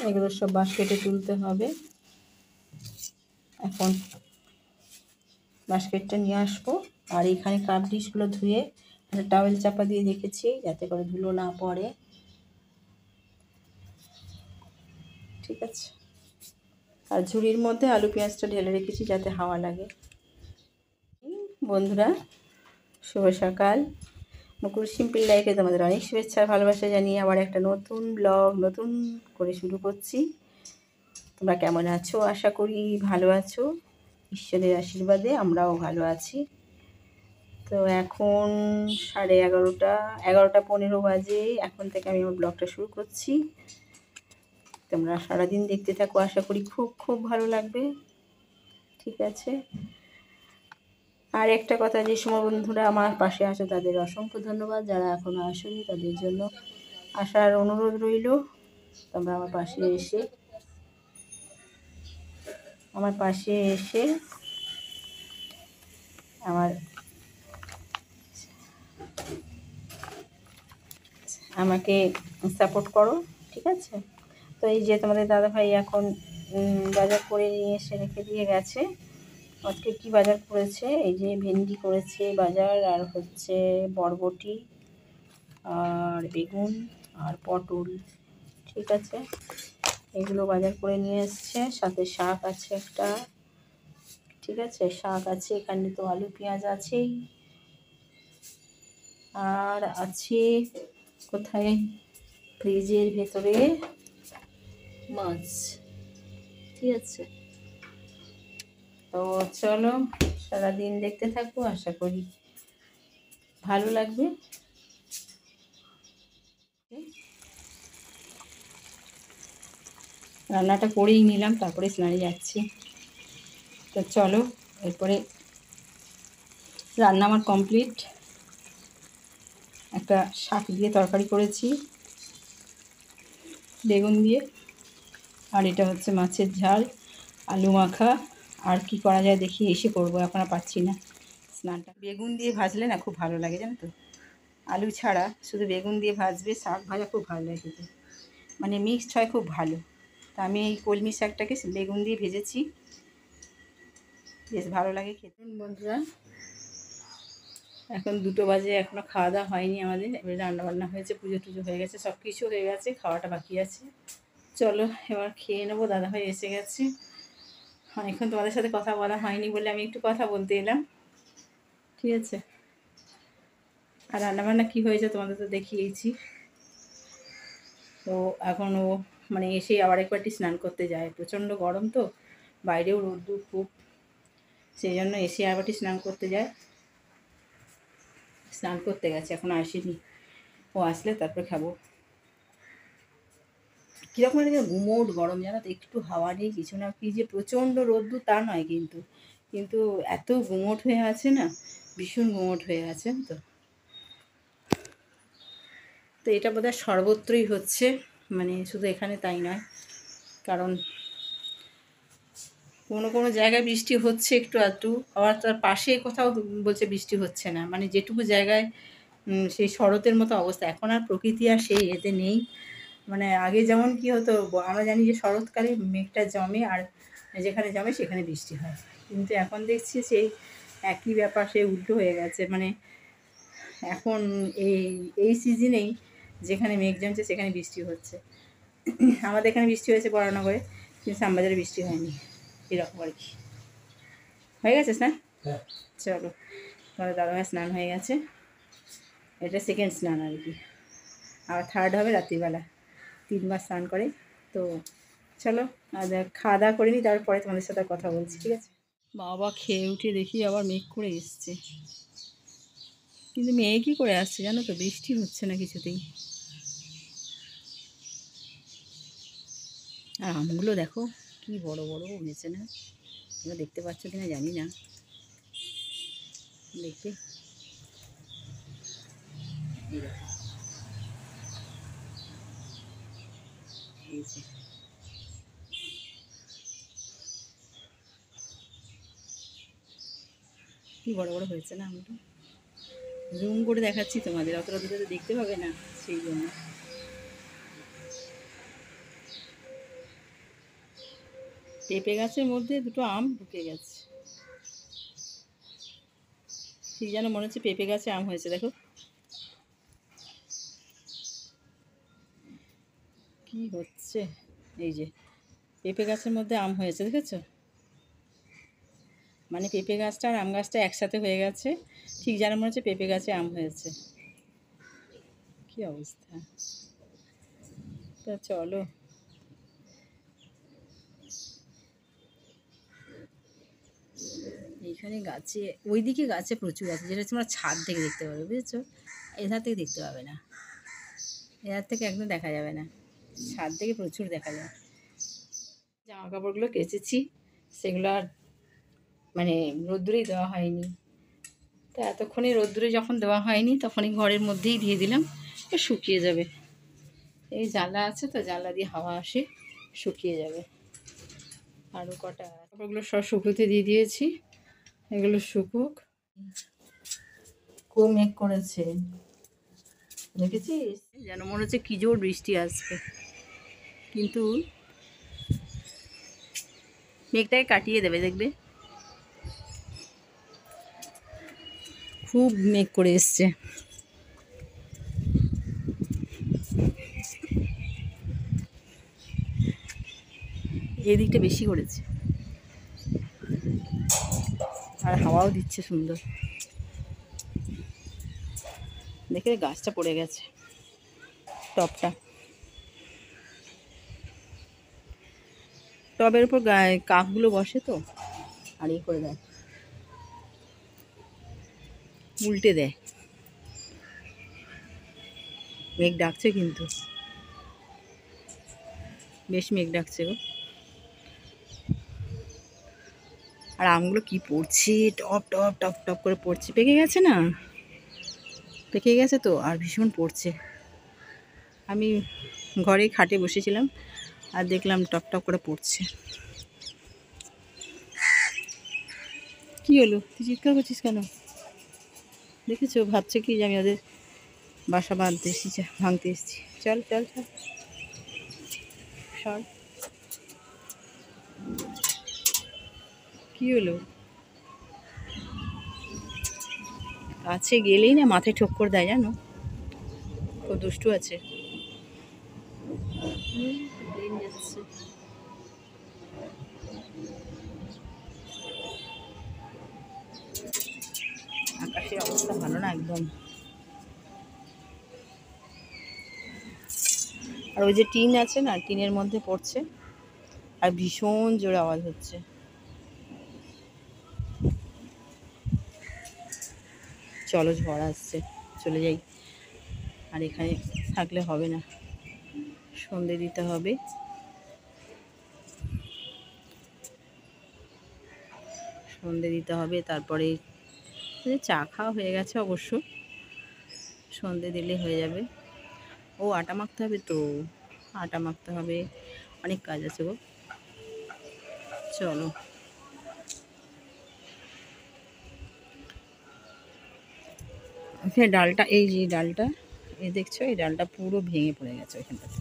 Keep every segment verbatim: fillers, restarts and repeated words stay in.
এগুলো সব বাস্কেটে তুলতে হবে। এখন বাস্কেটটা নিয়ে আসবো। আর এখানে কাপ ডিশগুলো ধুয়ে একটা টাওয়েল চাপা দিয়ে রেখেছি যাতে করে ধুলো না পড়ে। ঠিক আছে। আর ঝুড়ির মধ্যে আলু পেঁয়াজটা ঢেলে রেখেছি যাতে হাওয়া লাগে। বন্ধুরা, শুভ সকাল। মুকুল সিম্পল লাইফে তোমাদের অনেক শুভেচ্ছা ভালোবাসা জানিয়ে আবার একটা নতুন ব্লগ নতুন করে শুরু করছি। তোমরা কেমন আছো? আশা করি ভালো আছো। ঈশ্বরের আশীর্বাদে আমরাও ভালো আছি। তো এখন সাড়ে এগারোটা এগারোটা পনেরো বাজে। এখন থেকে আমি আমার ব্লগটা শুরু করছি। তোমরা সারাদিন দেখতে থাকো, আশা করি খুব খুব ভালো লাগবে। ঠিক আছে। আর একটা কথা, যে সময় বন্ধুরা আমার পাশে আছে তাদের অসংখ্য ধন্যবাদ। যারা এখনো আসেনি তাদের জন্য আসার অনুরোধ রইল। তোমরা আমার পাশে এসে আমার পাশে এসে আমার আমাকে সাপোর্ট করো। ঠিক আছে। তো এই যে তোমাদের দাদাভাই এখন বাজার করে নিয়ে এসে রেখে দিয়ে গেছে। আজকে কি বাজার করেছে? এই যে ভেন্ডি করেছে বাজার, আর হচ্ছে বরবটি আর বেগুন আর পটল। ঠিক আছে, এগুলো বাজার করে নিয়ে এসছে। সাথে শাক আছে একটা। ঠিক আছে, শাক আছে এখানে। তো আলু পেঁয়াজ আছেই। আর আছে কোথায় ফ্রিজের ভেতরে মাছ। ঠিক আছে। তো চলো সারাদিন দেখতে থাকবো, আশা করি ভালো লাগবে। রান্নাটা করেই নিলাম, তারপরে স্নানে যাচ্ছি। তো চলো, এরপরে রান্না আমার কমপ্লিট। একটা শাক দিয়ে তরকারি করেছি বেগুন দিয়ে, আর এটা হচ্ছে মাছের ঝাল, আলু মাখা। আর কি করা যায় দেখি এসে করবো, এখন আর পাচ্ছি না। স্নানটা বেগুন দিয়ে ভাজলে না খুব ভালো লাগে, জানো তো। আলু ছাড়া শুধু বেগুন দিয়ে ভাজবে, শাক ভাজা খুব ভালো লাগে খেতে, মানে মিক্সড হয় খুব ভালো। তা আমি এই কলমি শাকটাকে বেগুন দিয়ে ভেজেছি, বেশ ভালো লাগে খেতে। বন্ধুরা, এখন দুটো বাজে, এখনও খাওয়া দাওয়া হয়নি আমাদের। এবারে রান্নাবান্না হয়েছে, পুজো টুজো হয়ে গেছে, সব কিছু হয়ে গেছে, খাওয়াটা বাকি আছে। চলো এবার খেয়ে নেবো। দাদাভাই এসে গেছে। অনেকক্ষণ তোমাদের সাথে কথা বলা হয়নি বলে আমি একটু কথা বলতে এলাম। ঠিক আছে। আর রান্নাবান্না কী হয়েছে তোমাদের তো দেখিয়েছি। তো এখন ও মানে এসে আবার একবারটি স্নান করতে যায়, প্রচণ্ড গরম তো, বাইরেও রোদ্দুর খুব, সেই জন্য এসে আবারটি স্নান করতে যায়। স্নান করতে গেছে, এখন আসেনি। ও আসলে তারপরে খাবো। কীরকম একটা গুমোট গরম, জানো তো, একটু হাওয়া নেই কিছু না। কি যে প্রচণ্ড রোদ্দুর তা নয়, কিন্তু কিন্তু এত গুমোট হয়ে আছে না, ভীষণ গুমোট হয়ে আছে তো। তো এটা বোধহয় সর্বত্রই হচ্ছে, মানে শুধু এখানে তাই নয়। কারণ কোনো কোনো জায়গায় বৃষ্টি হচ্ছে একটু আধটু, আবার তার পাশে কোথাও বলছে বৃষ্টি হচ্ছে না। মানে যেটুকু জায়গায় সেই শরতের মতো অবস্থা। এখন আর প্রকৃতি আর সেই এতে নেই। মানে আগে যেমন কি হতো, আমরা জানি যে শরৎকালে মেঘটা জমে, আর যেখানে জমে সেখানে বৃষ্টি হয়। কিন্তু এখন দেখছি সেই একই ব্যাপার, সে উল্টো হয়ে গেছে। মানে এখন এই এই সিজনেই যেখানে মেঘ জমছে সেখানে বৃষ্টি হচ্ছে। আমাদের এখানে বৃষ্টি হয়েছে বরানগরে, কিন্তু শ্যামবাজারে বৃষ্টি হয়নি। এরকম আর কি হয়ে গেছে স্নান। চলো, তোমাদের দাদাভাই স্নান হয়ে গেছে, এটা সেকেন্ড স্নান আর কি। আবার থার্ড হবে রাত্রিবেলা, তিনবার স্নান করে। তো চলো আর খাওয়া দাওয়া করে নিই, তারপরে তোমাদের সাথে কথা বলছি। ঠিক আছে। বাবা খেয়ে উঠে দেখি আবার মেঘ করে এসছে, কিন্তু মেঘ কী করে আসছে জানো তো, বৃষ্টি হচ্ছে না কিছুতেই। আর আমগুলো দেখো কি বড় বড় হয়েছে না, তোমরা দেখতে পাচ্ছ কিনা জানি না। দেখবে কি বড় বড় হয়েছে না আমগুলো। জুম করে দেখাচ্ছি তোমাদের, অতটা দূরে তো দেখতে পাবে না, সেই জন্য। পেঁপে গাছের মধ্যে দুটো আম ঢুকে গেছে, ঠিক যেন মনে হচ্ছে পেঁপে গাছে আম হয়েছে। দেখো কি হচ্ছে, এই যে পেঁপে গাছের মধ্যে আম হয়েছে, দেখেছো? মানে পেঁপে গাছটা আর আম গাছটা একসাথে হয়ে গেছে, ঠিক যেন মনে হচ্ছে পেঁপে গাছে আম হয়েছে। কি অবস্থা! তা চলো, এইখানে গাছে, ওইদিকে গাছে প্রচুর আছে, যেটা তোমরা ছাদ থেকে দেখতে পাবে, বুঝেছো? এধার থেকে দেখতে পাবে না, এধার থেকে একদম দেখা যাবে না, ছাদ থেকে প্রচুর দেখা যায়। জামা কাপড়গুলো কেচেছি, সেগুলো আর মানে রোদ্দুরেই দেওয়া হয়নি, তো এতক্ষণে রোদ্দুরে যখন দেওয়া হয়নি তখনই ঘরের মধ্যেই দিয়ে দিলাম, শুকিয়ে যাবে। এই জানলা আছে তো, জানলা দিয়ে হাওয়া আসে, শুকিয়ে যাবে। আরও কটা কাপড়গুলো সব শুকোতে দিয়ে দিয়েছি, এগুলো শুকুক। খুব মেঘ করেছে, দেখেছিস? যেন মনে হচ্ছে কি জোর বৃষ্টি আসবে, কিন্তু মেঘটাকে কাটিয়ে দেবে, দেখবে। খুব মেঘ করে এসছে। এই দিকটা বেশি করেছে, আর হাওয়াও দিচ্ছে সুন্দর। দেখে গাছটা পড়ে গেছে, টবটা, টবের উপর গায়ে কাকগুলো বসে তো, আর ইয়ে করে দেয়, উল্টে দেয়। মেঘ ডাকছে, কিন্তু বেশ মেঘ ডাকছে গো। আর আমগুলো কি পড়ছে, টপ টপ টপ টপ করে পড়ছে, পেকে গেছে না, পেকে গেছে তো, আর ভীষণ পড়ছে। আমি ঘরে খাটে বসেছিলাম আর দেখলাম টপ টপ করে পড়ছে। কি হলো, তুই চিৎকার করছিস কেন? দেখেছো, ভাবছে কি যে আমি ওদের বাসা বাঁধতে এসেছি, ভাঙতে এসেছি। চল চল চল, সর। কি হলো? কাছে গেলেই না মাথায় ঠোক্কর দেয়, জানো, খুব দুষ্টু আছে। যাচ্ছে, আকাশের অবস্থা ভালো না একদম। আর ওই যে টিন আছে না, টিনের মধ্যে পড়ছে, আর ভীষণ জোরে আওয়াজ হচ্ছে। চলো, ঝড় আসছে, চলে যাই। আর এখানে থাকলে হবে না, সন্ধে দিতে হবে। সন্ধে দিতে হবে, তারপরে চা খাওয়া হয়ে গেছে অবশ্য, সন্ধে দিলে হয়ে যাবে। ও আটা মাখতে হবে তো, আটা মাখতে হবে, অনেক কাজ আছে গো। চলো, ওখানে ডালটা, এই যে ডালটা, এই দেখছো, এই ডালটা পুরো ভেঙে পড়ে গেছে ওইখানটাতে,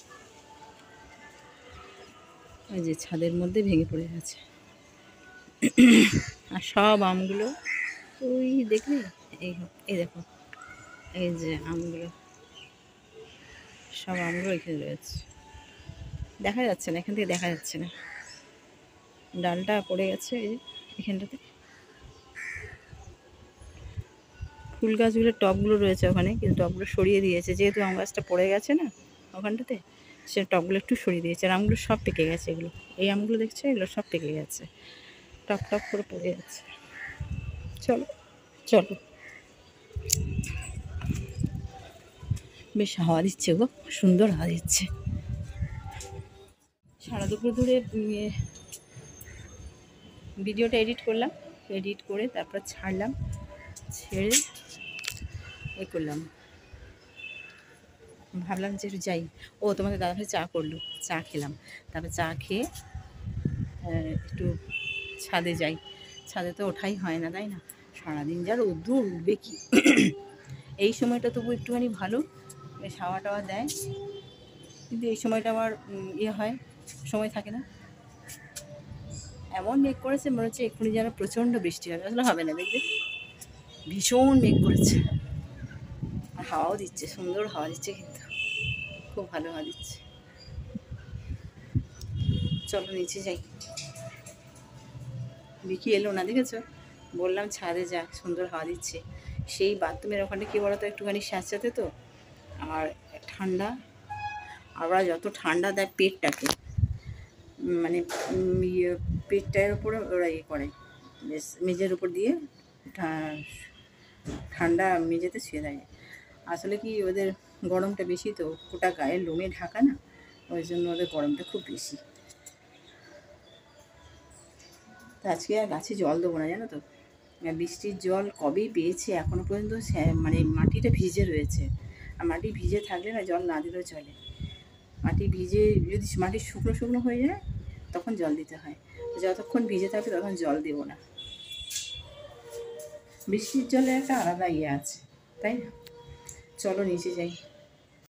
ওই যে ছাদের মধ্যে ভেঙে পড়ে গেছে। আর সব আমগুলো ওই দেখলি, এই এই দেখো, এই যে আমগুলো, সব আমগুলো এখানে রয়েছে, দেখা যাচ্ছে না, এখান থেকে দেখা যাচ্ছে না, ডালটা পড়ে গেছে এই এখানটাতে। ফুল গাছগুলোর টবগুলো রয়েছে ওখানে, কিন্তু টবগুলো সরিয়ে দিয়েছে, যেহেতু আম গাছটা পড়ে গেছে না ওখানটাতে, সে টবগুলো একটু সরিয়ে দিয়েছে। আর আমগুলো সব পেকে গেছে, এগুলো, এই আমগুলো দেখছো, এগুলো সব পেকে গেছে, টপ টপ করে পড়ে যাচ্ছে। চলো চলো, বেশ হাওয়া দিচ্ছে গো, সুন্দর হাওয়া দিচ্ছে। সারা দুপুর ধরে ভিডিওটা এডিট করলাম, এডিট করে তারপর ছাড়লাম, ছেড়ে এ করলাম, ভাবলাম যে একটু যাই। ও তোমাদের দাদাভাই চা করলো, চা খেলাম, তারপর চা খেয়ে একটু ছাদে যাই। ছাদে তো ওঠাই হয় না, তাই না? সারাদিন যা রোদ্দুর, উঠবে কি। এই সময়টা তবু একটুখানি ভালো, বেশ হাওয়া টাওয়া দেয়, কিন্তু এই সময়টা আমার ইয়ে হয়, সময় থাকে না। এমন মেঘ করেছে মনে হচ্ছে এক্ষুনি যেন প্রচণ্ড বৃষ্টি হবে, আসলে হবে না, দেখবে ভীষণ মেঘ করেছে। আর হাওয়াও দিচ্ছে, সুন্দর হাওয়া দিচ্ছে, কিন্তু খুব ভালো হাওয়া দিচ্ছে। চলো নিচে যাই। বিকি এলো না, দেখেছো? বললাম ছাদে যা, সুন্দর হাওয়া দিচ্ছে। সেই বাথরুমের ওখানে কী বলতো, একটুখানি স্যাঁতস্যাঁতে তো, আর ঠান্ডা। আবার যত ঠান্ডা দেয় পেটটাকে, মানে ইয়ে পেটটার উপরে ওরা ইয়ে করে, বেশ মেঝের উপর দিয়ে ঠান্ডা মেঝেতে শুয়ে দেয়। আসলে কি ওদের গরমটা বেশি, তো গোটা গায়ের লোমে ঢাকা না, ওই জন্য ওদের গরমটা খুব বেশি। তো আজকে আর গাছে জল দেবো না, জানো তো। বৃষ্টির জল কবেই পেয়েছি, এখনও পর্যন্ত মানে মাটিটা ভিজে রয়েছে। আর মাটি ভিজে থাকলে না জল না দিলেও চলে। মাটি ভিজে যদি মাটি শুকনো শুকনো হয়ে যায় তখন জল দিতে হয়। যতক্ষণ ভিজে থাকবে তখন জল দেবো না। বৃষ্টির জলে একটা আলাদা ইয়ে আছে, তাই না? চলো নিচে যাই।